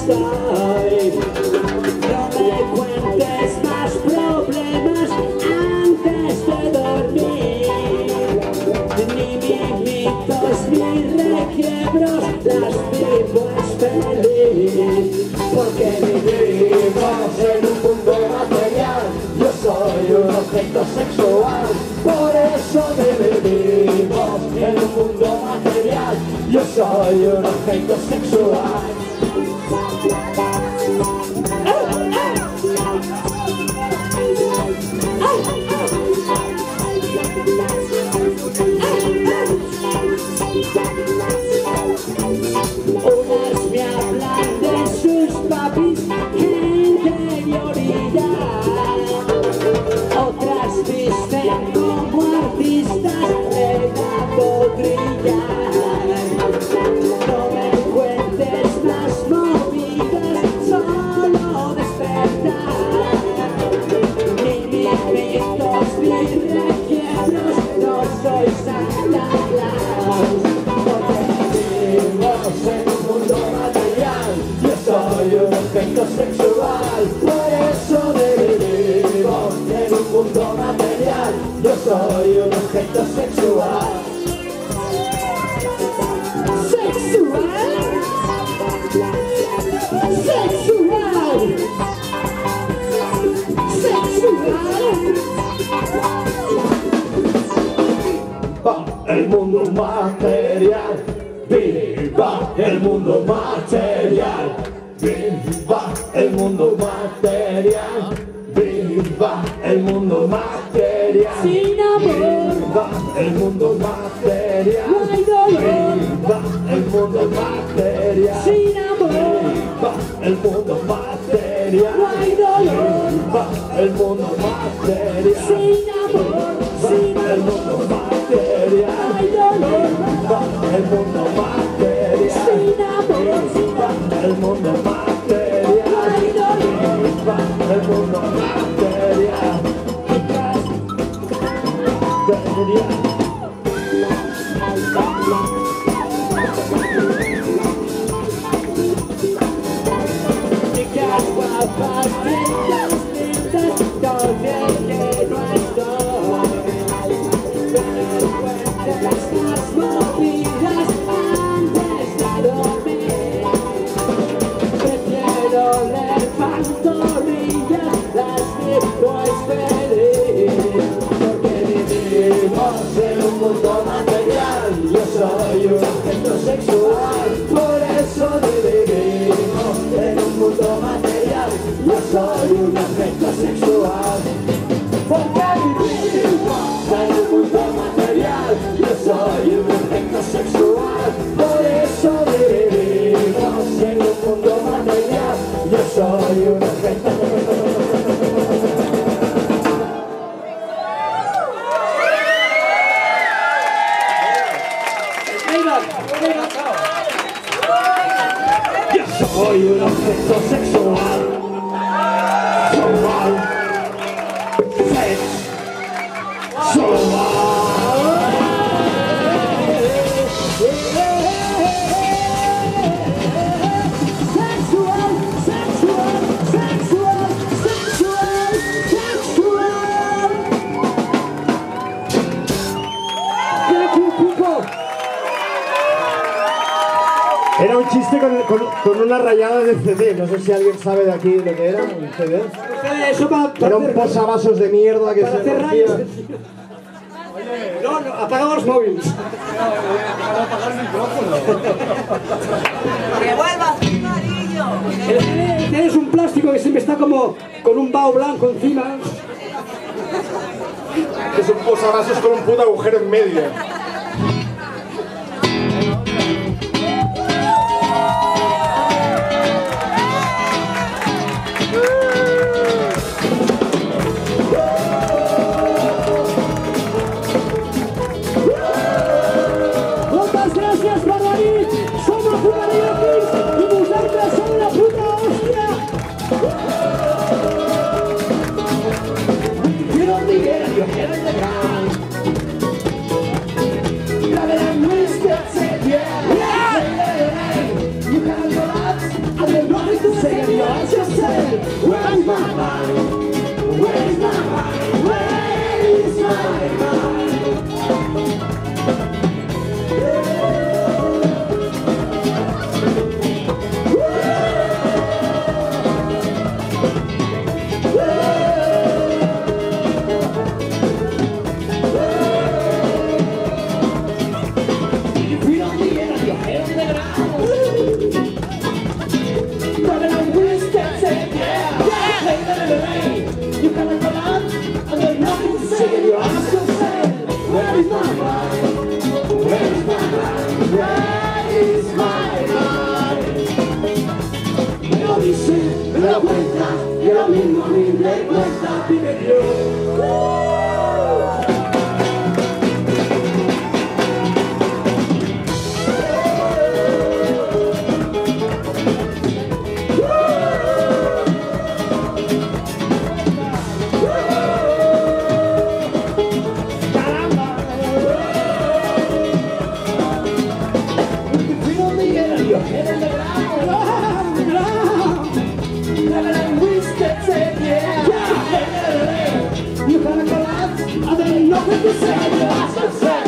estoy. No me cuentes más problemas antes de dormir. Ni mimitos ni requiebros, las vivo feliz. Porque vivimos en un mundo material. Yo soy un objeto sexual. Por eso vivimos en un mundo material. Yo soy un objeto sexual. Unas me hablan de sus papis en interioridad, otras visten como artistas de la podrilla. No me cuentes más movidas, solo despertar. Ni mimitos ni requiebros, no soy Santa Claus. Vivimos en un mundo material, yo soy un objeto sexual. Por eso vivimos en un mundo material, yo soy un objeto sexual. Sexual, sexual, sexual. El mundo material. Viva el mundo material, viva el mundo material, viva el mundo material, sin amor, viva el mundo material, no hay dolor, viva el mundo material, sin amor, viva el mundo material, no hay dolor, viva el mundo material, sin amor, viva el mundo material, no hay dolor, viva el mundo material, sin amor, viva el mundo material, no hay dolor, viva el mundo material, chicas guapas, lindas, todo bien que no estoy. Las más movidas antes de dormir. Prefiero leer pantorrillas, las vivo feliz. Porque vivimos en un mundo material, yo soy un objeto sexual. Por eso vivimos en un mundo material, yo soy un objeto sexual. Porque vivimos en un mundo material, yo soy un objeto sexual. Por eso vivimos en un mundo material, yo soy un objeto sexual. Yo soy un objeto sexual. Era un chiste con una rayada de CD, no sé si alguien sabe de aquí lo que era, un CD. Era un posavasos de mierda que se rompía. No, apaga los móviles. Apagar el micrófono. ¡Que vuelva amarillo! El CD es un plástico que siempre está como con un vaho blanco encima. Es un posavasos con un puto agujero en medio. que yo ask yourself, where is my mind? Where is my mind? Where is my mind? Me lo dice, me lo cuenta, y lo mismo a mí me cuenta, vive Dios. You gotta collapse, I don't know what to say.